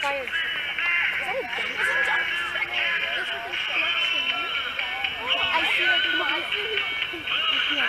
fire. Is that a gun? It's a gun. It's a construction. I see it in my yeah.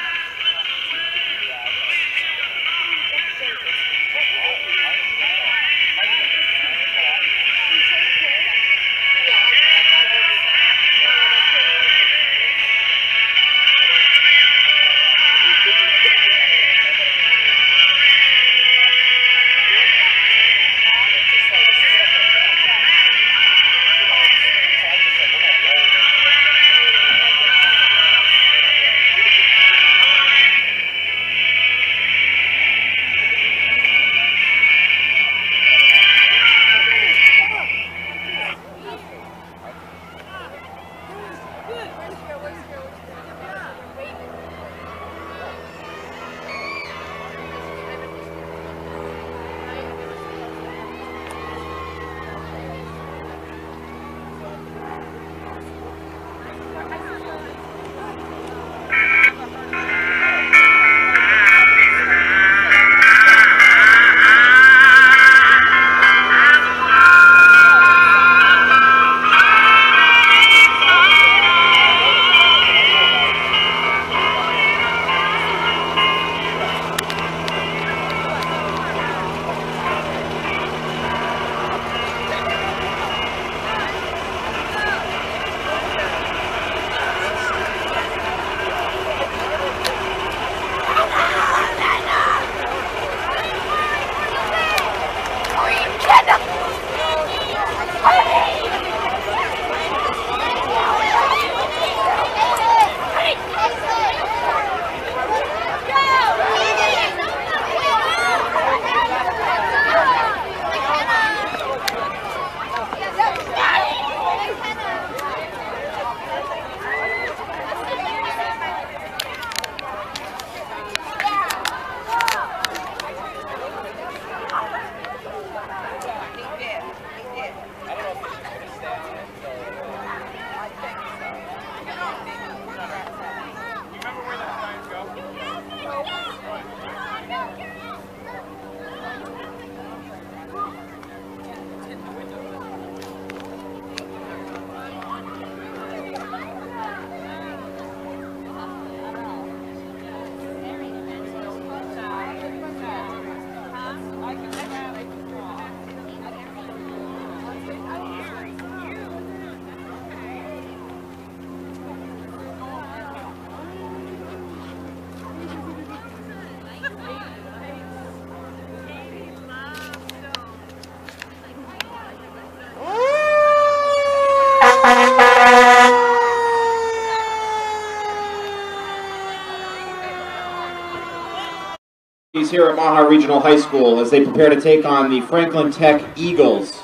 Here at Mahar Regional High School as they prepare to take on the Franklin Tech Eagles.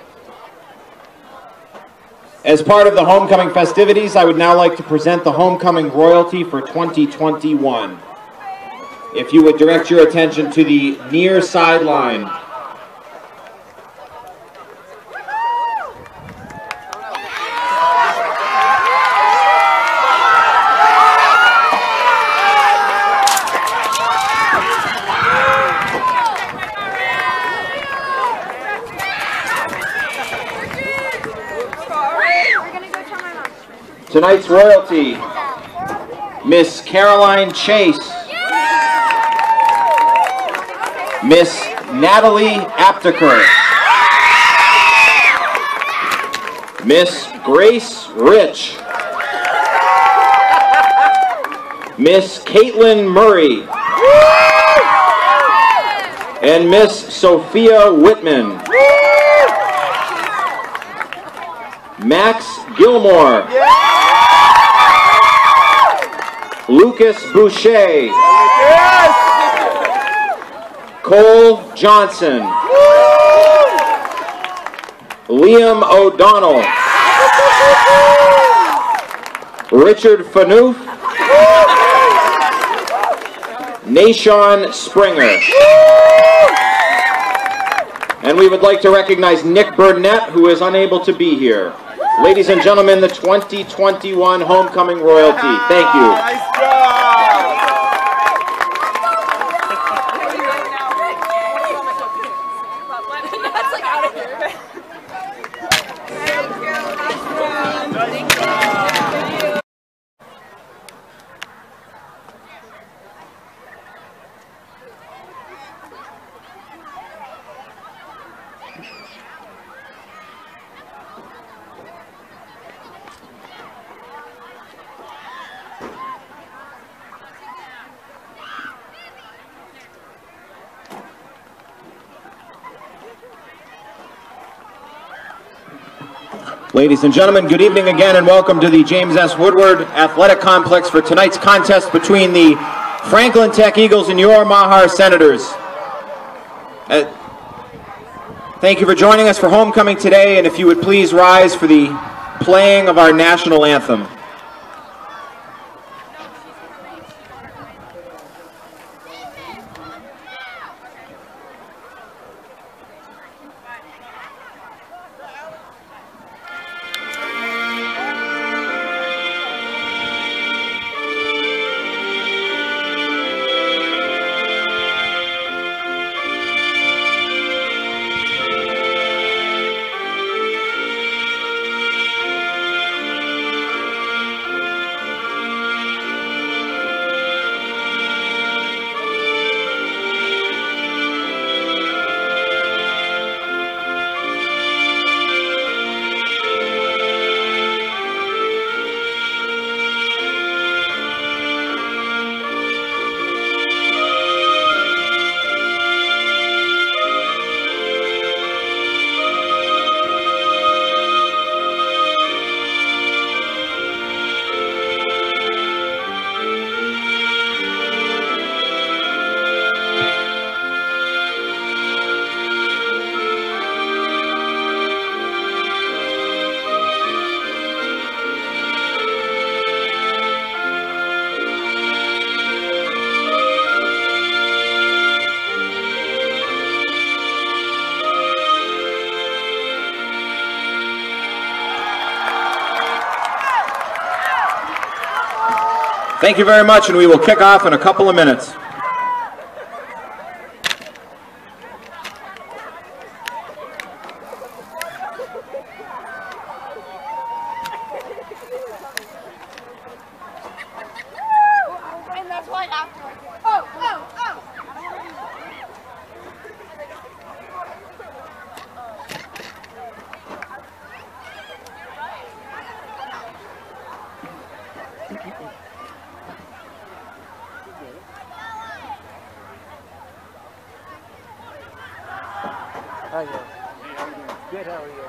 As part of the homecoming festivities, I would now like to present the homecoming royalty for 2021. If you would direct your attention to the near sideline. Tonight's royalty, Miss Caroline Chase, Miss Natalie Apteker, Miss Grace Rich, Miss Caitlin Murray, and Miss Sophia Whitman. Max Gilmore, Lucas Boucher, Cole Johnson, Liam O'Donnell, Richard Fanoof, Nashon Springer. And we would like to recognize Nick Burnett, who is unable to be here. Ladies and gentlemen, the 2021 Homecoming Royalty. Thank you. Nice job! That's like out of here. Ladies and gentlemen, good evening again and welcome to the James S. Woodward Athletic Complex for tonight's contest between the Franklin Tech Eagles and your Mahar Senators. Thank you for joining us for homecoming today, and if you would please rise for the playing of our national anthem. Thank you very much, and we will kick off in a couple of minutes. And that's why afterwards. Oh, oh, oh! Hi guys. Good, how are you?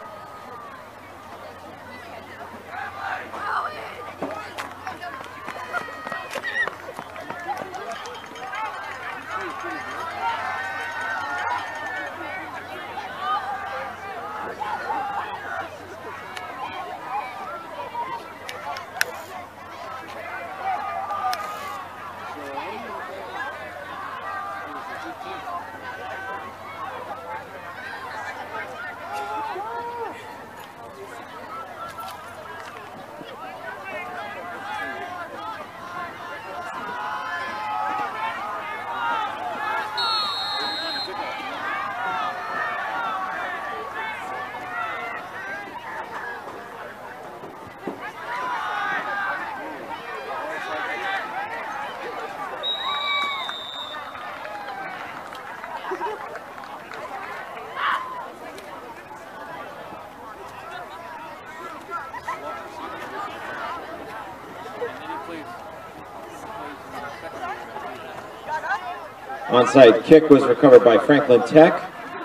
Onside kick was recovered by Franklin Tech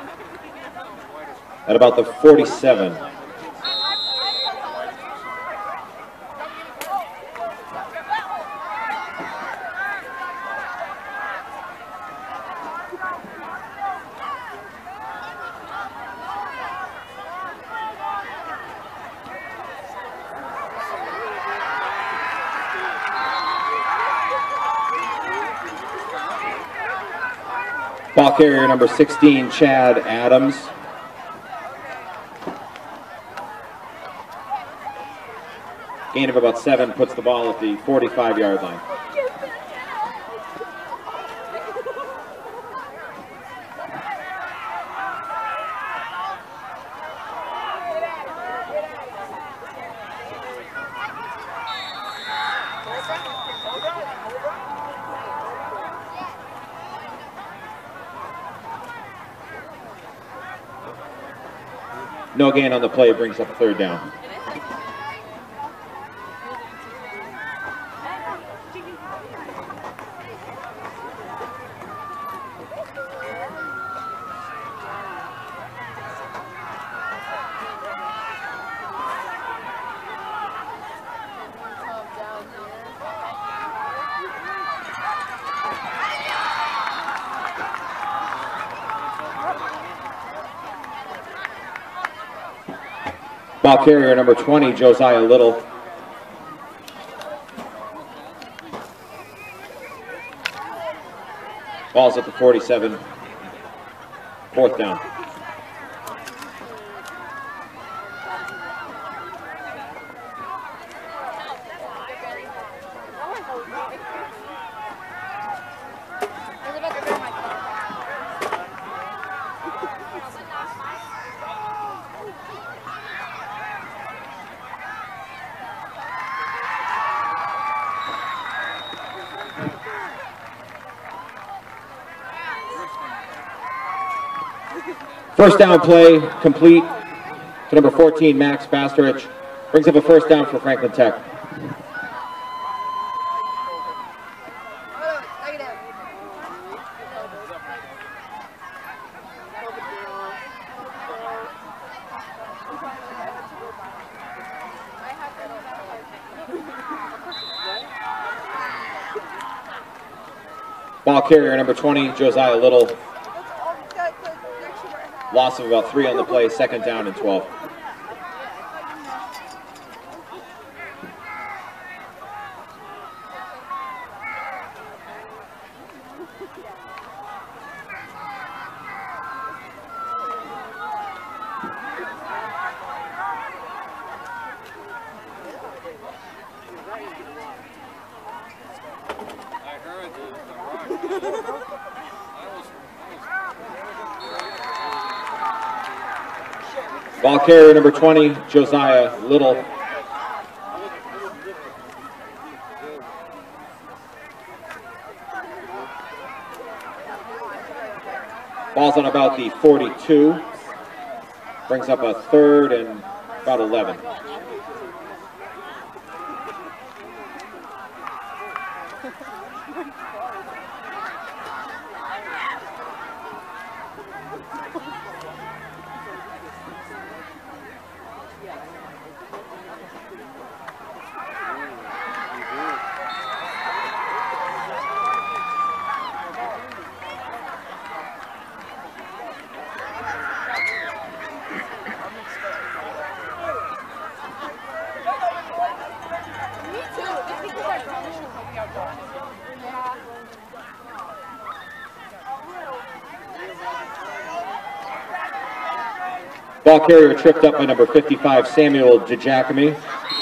at about the 47. Ball carrier number 16, Chad Adams. Gain of about 7 puts the ball at the 45-yard line. No gain on the play, brings up a third down. Ball carrier number 20, Josiah Little. Ball's at the 47. Fourth down. First down play complete to number 14, Max Basterich. Brings up a first down for Franklin Tech. Ball carrier number 20, Josiah Little. Loss of about 3 on the play, second down and 12. Ball carrier number 20, Josiah Little. Ball's on about the 42. Brings up a third and about 11. Ball carrier tripped up by number 55, Samuel DeGiacomi.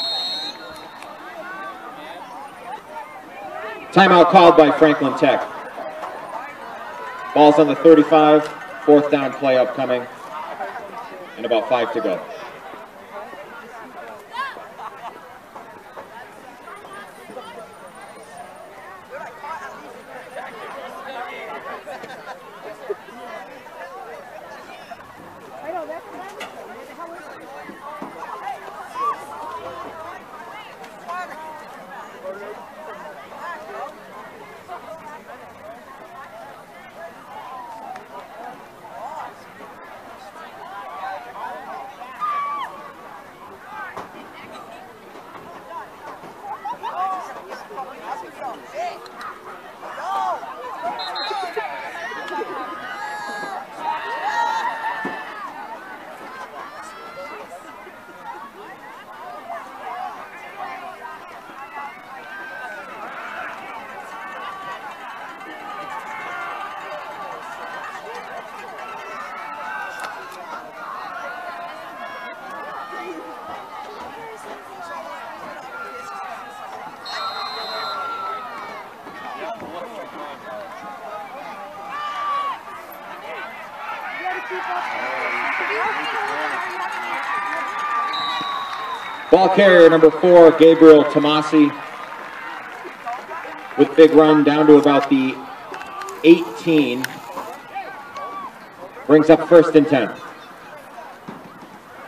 Timeout called by Franklin Tech. Ball's on the 35, fourth down play upcoming, and about 5 to go. Ball carrier number 4, Gabriel Tomasi, with big run down to about the 18. Brings up first and 10.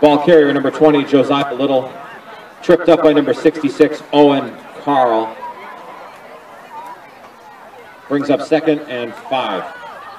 Ball carrier number 20, Josiah Little, tripped up by number 66, Owen Carl. Brings up 2nd and 5.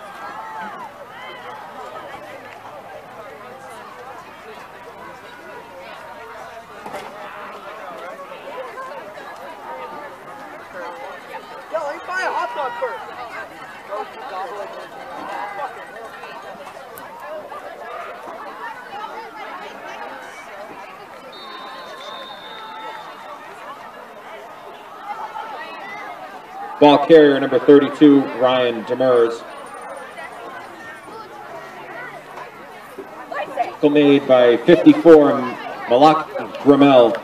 Ball carrier number 32, Ryan Demers. Tackle made by 54, Malak Grimmel.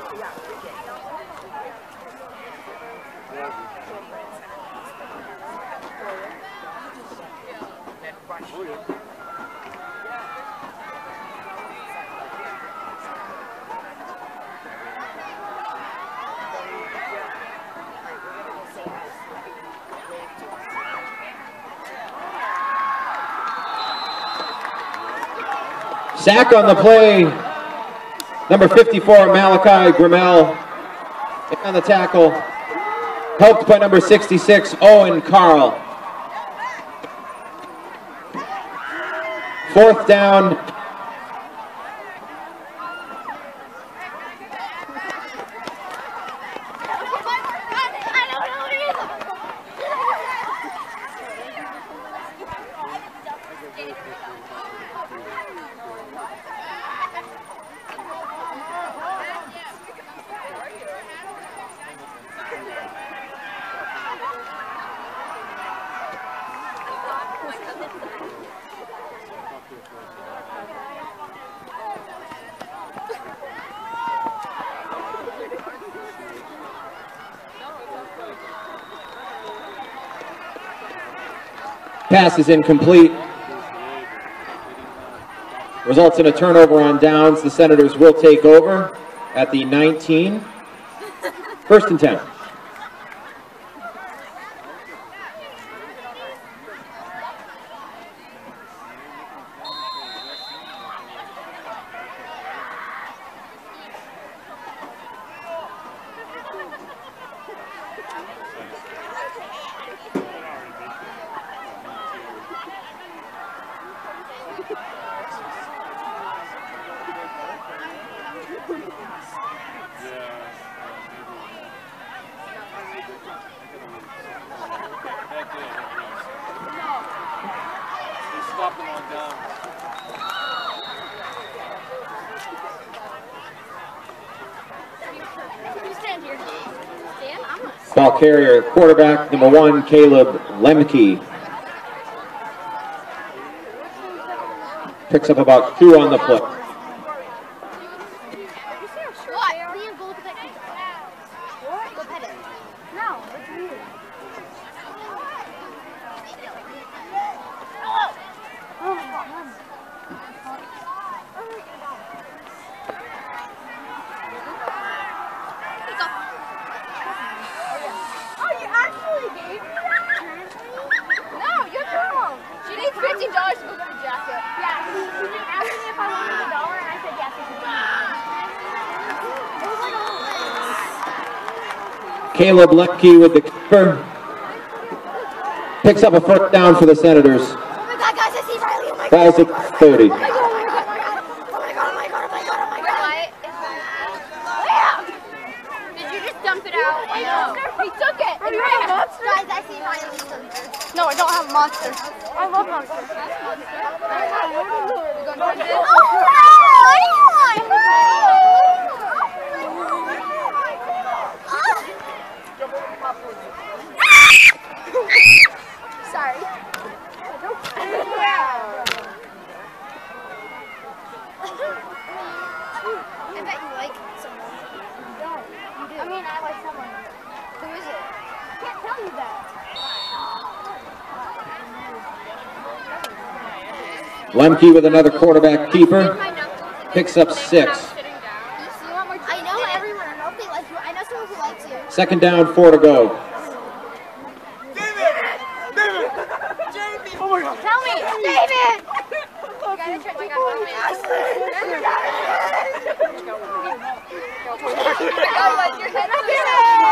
Sack on the play, number 54, Malachi Grimmel, on the tackle, helped by number 66, Owen Carl. 4th down. Pass is incomplete. Results in a turnover on downs. The Senators will take over at the 19. 1st and 10. Ball carrier, quarterback number 1, Caleb Lemke. Picks up about 2 on the play. Caleb Lemke with the keeper. Picks up a 1st down for the Senators. Oh my God, guys, I see Riley. Oh my God. Ball's at 30. Oh my God, oh my God, oh my God, oh my God, oh my God, oh my God. Did you just dump it out? I know. He took it. You have a monster? Guys, I see Riley. No, I don't have a monster. I love monsters. Sorry. I bet you like someone. You don't. You do. I mean, I like someone. Who is it? I can't tell you that. Lemke with another quarterback keeper. Picks up 6. I know everyone. I know if they like you. I know someone who likes you. 2nd down, 4 to go. Tell me! David! You gotta try to Your head on your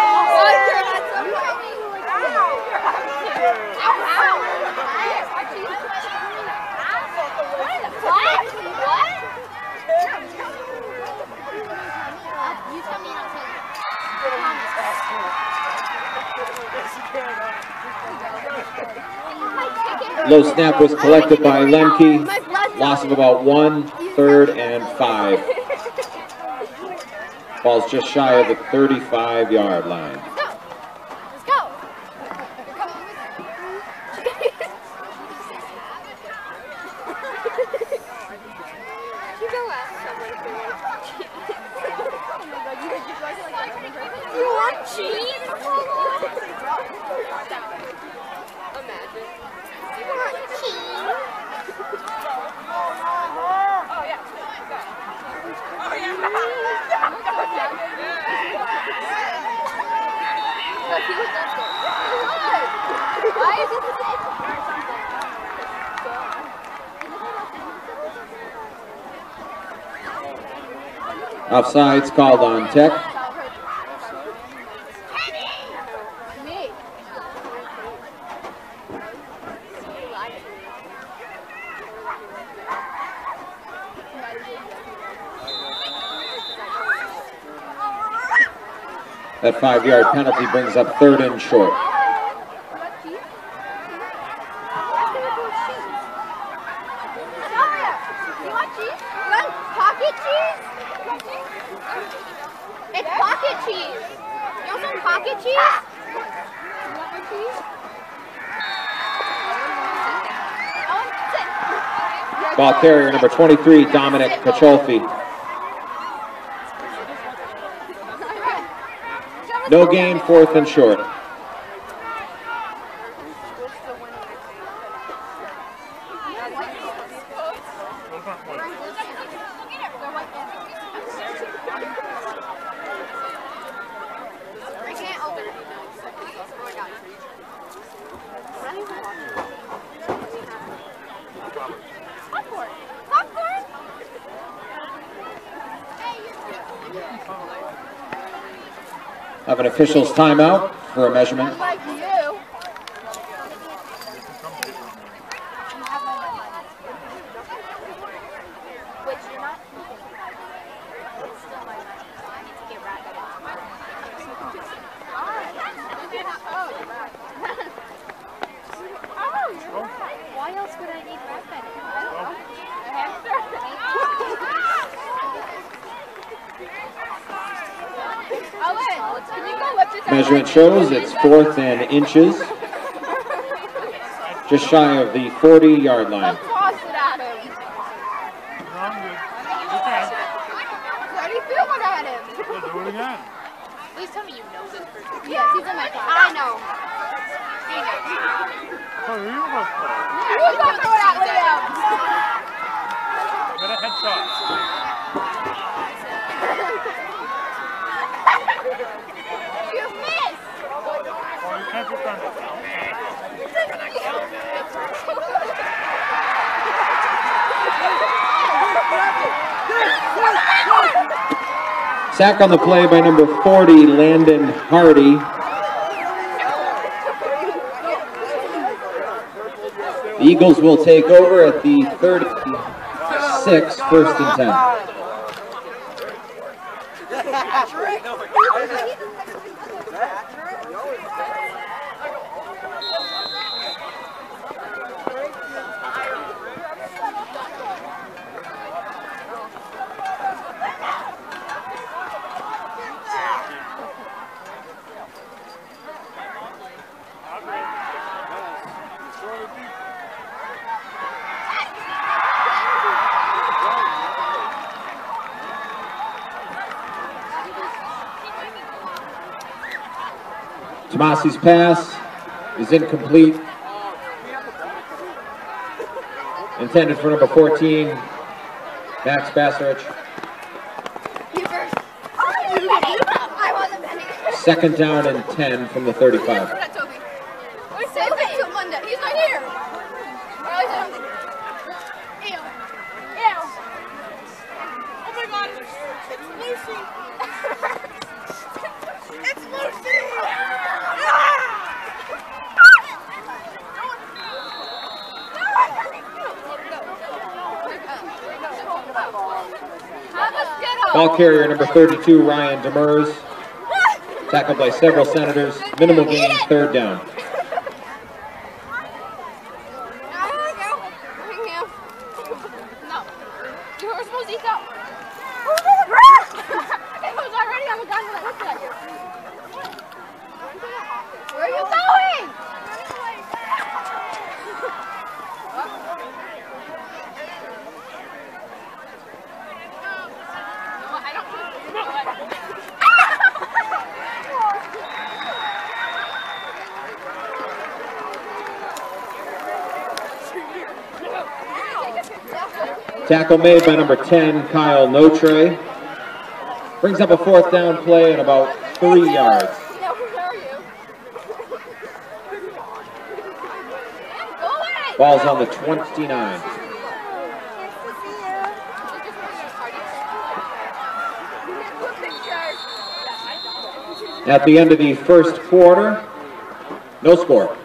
Low snap was collected by Lemke. Loss of about 1, 3rd, and 5. Ball's just shy of the 35-yard line. Let's go. You want cheese? Imagine. You want cheese? Oh, yeah. Why is it Offsides called on Tech. That 5-yard penalty brings up 3rd and short. pocket cheese? It's pocket cheese. You want some pocket cheese? You want more cheese? Ball carrier number 23, Dominic Pacholfi. No gain, 4th and short. Have an official's timeout for a measurement. Like you. Which you're not keeping. It's still my money. So I need to get right at it. Oh, you're right. Oh, you're right. Why else would I need rat at it? I don't know. A hamster? Can you go lift it down? Measurement shows it's 4th and inches. Just shy of the 40-yard line. Toss it at him. How do you feel about him? Do it again. Please tell me you know this person. Yes, he's in my class. I know. He knows. Oh, you must play. You go throw it at Liam. Get a headshot. You missed. Oh, you can't defend it. Sack on the play by number 40, Landon Hardy. The Eagles will take over at the 36, 1st and 10. Tomasi's pass is incomplete. Intended for number 14, Max Basarich. You first. I wasn't betting. 2nd down and 10 from the 35. Save it till Monday. He's not here. Ew. Ew. Oh my God. It's Lucy. Ball carrier number 32, Ryan Demers. Tackled by several Senators. Minimal gain, third down. No. You were supposed to eat that. It was already on the gun when I looked at you. Where are you going? Tackle made by number 10, Kyle Notre. Brings up a fourth down play and about 3 yards. Ball's on the 29. At the end of the first quarter, no score.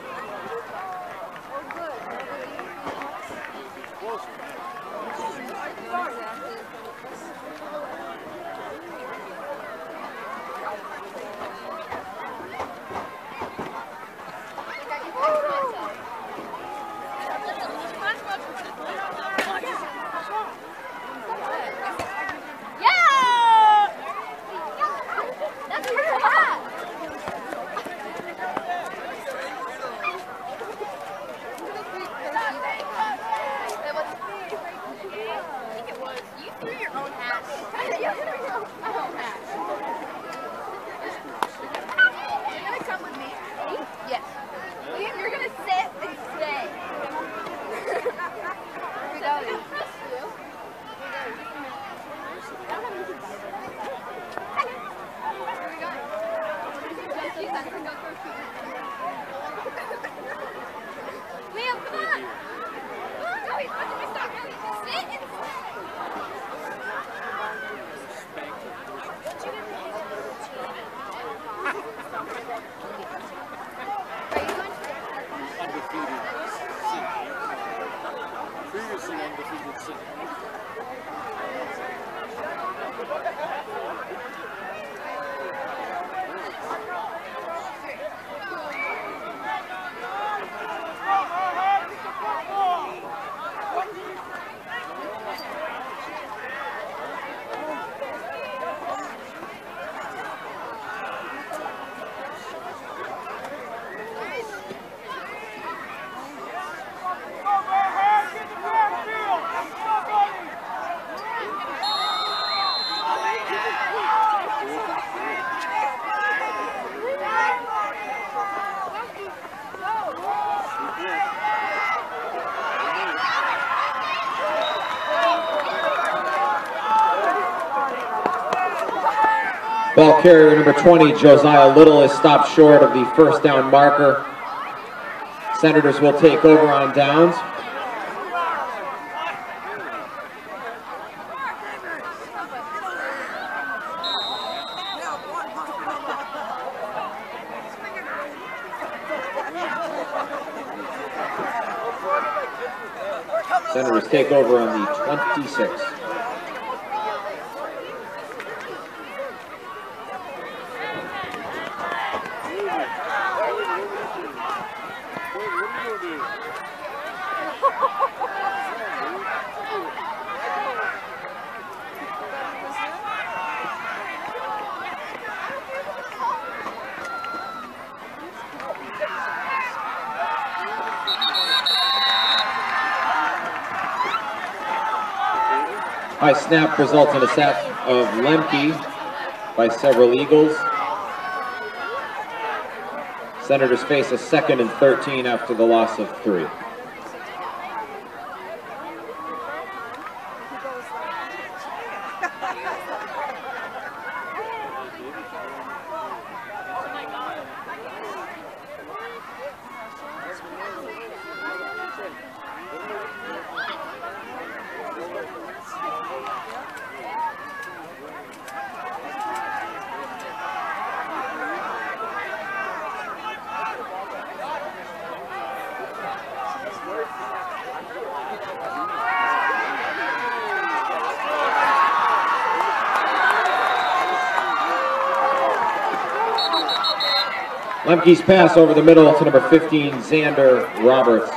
Ball carrier number 20, Josiah Little, is stopped short of the first down marker. Senators will take over on downs. Senators take over on the 26. High snap results in a sack of Lemke by several Eagles. Senators face a 2nd and 13 after the loss of 3. Lemke's pass over the middle to number 15, Xander Roberts.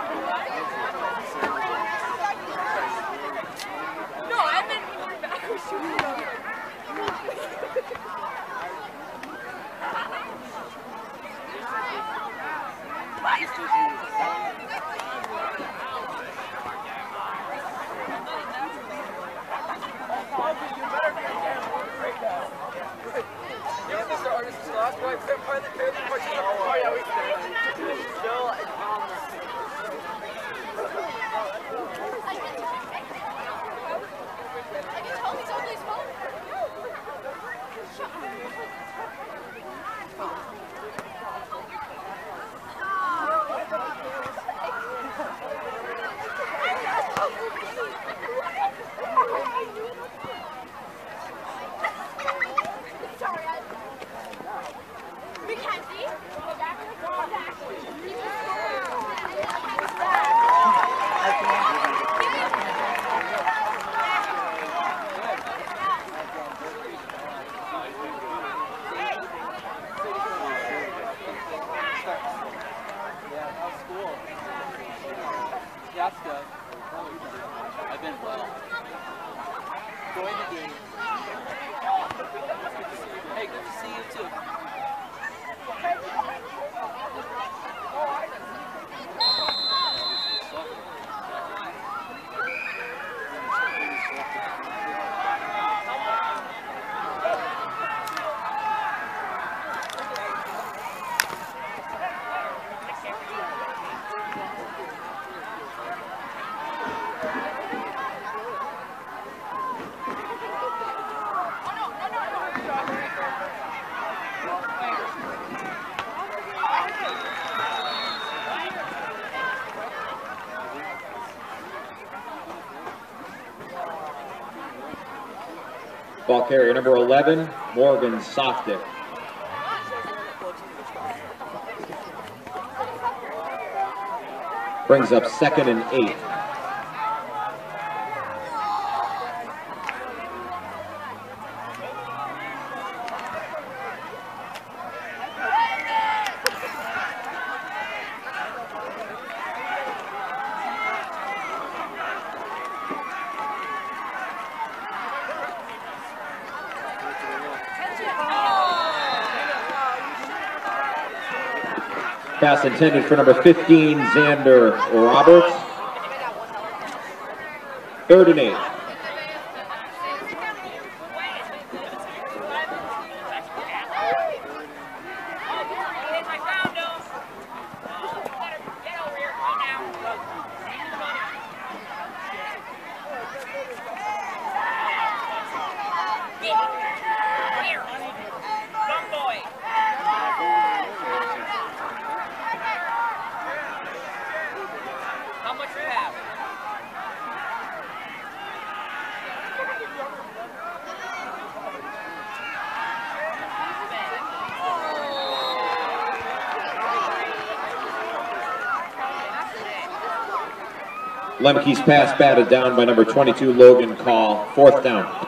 Ball carrier number 11, Morgan Softic. Brings up 2nd and 8. Pass intended for number 15, Xander Roberts. 3rd and 8. Lemke's pass batted down by number 22, Logan Call. 4th down.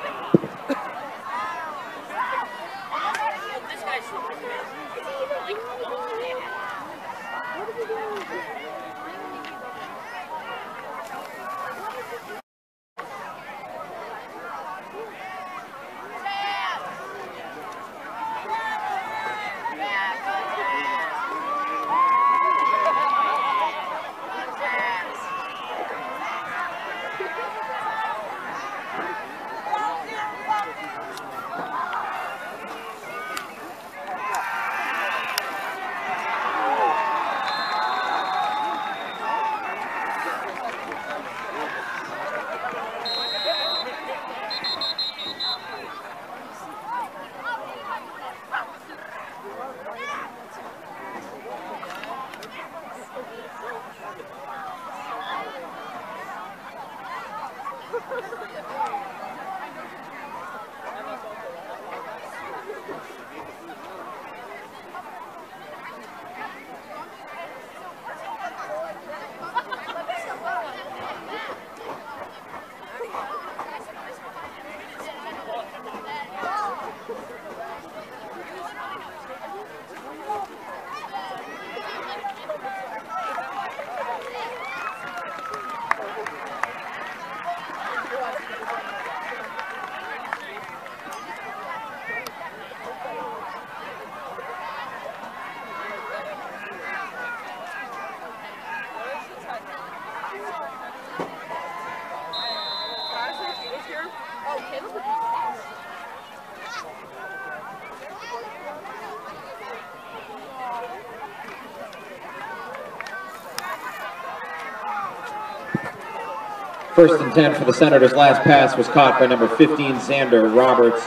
First and 10 for the Senators. Last pass was caught by number 15, Xander Roberts.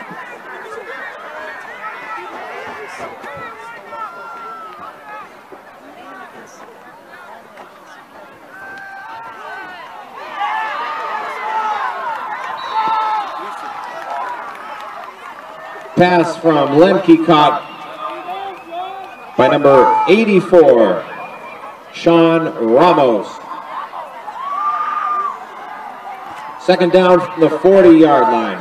Pass from Lemke caught by number 84, Sean Ramos. Second down from the 40-yard line.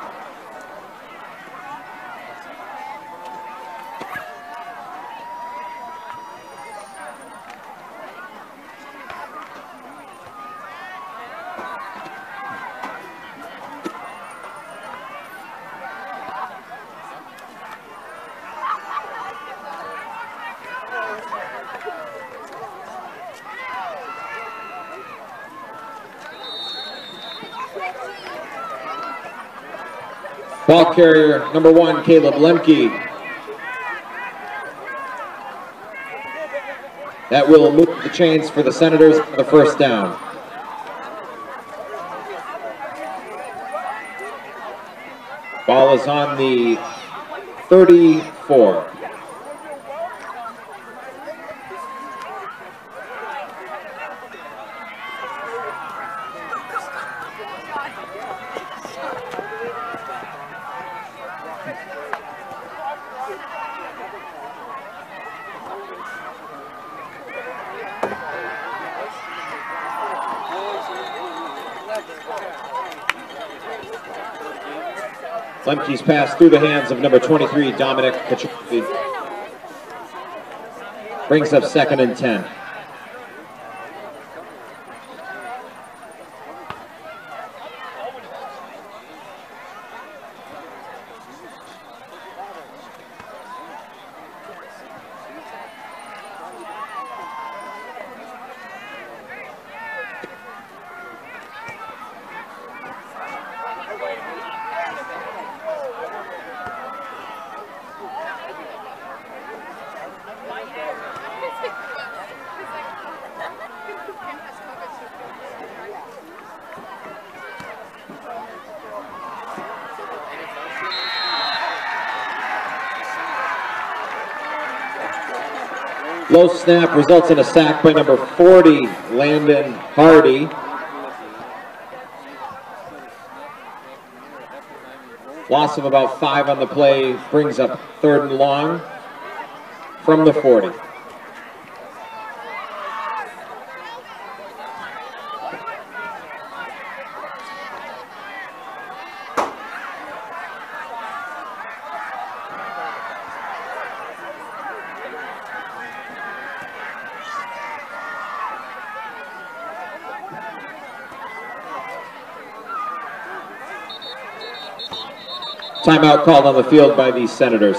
Ball carrier, number 1, Caleb Lemke. That will move the chains for the Senators for the first down. Ball is on the 34. Lemke's pass through the hands of number 23, Dominic Kaczynski. Brings up second and 10. Low snap results in a sack by number 40, Landon Hardy. Loss of about 5 on the play brings up third and long from the 40. Timeout called on the field by the Senators.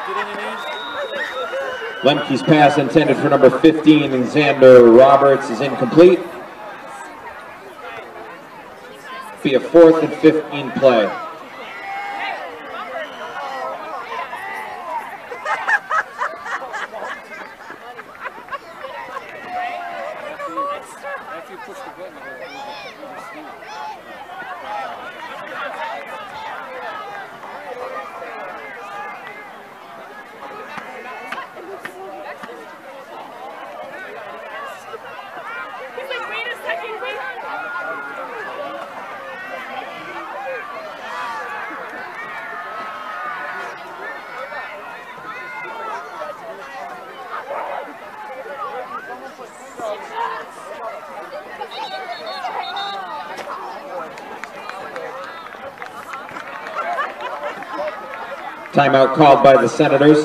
Lemke's pass intended for number 15, Xander Roberts, is incomplete. Be a 4th and 15 play. Timeout called by the Senators.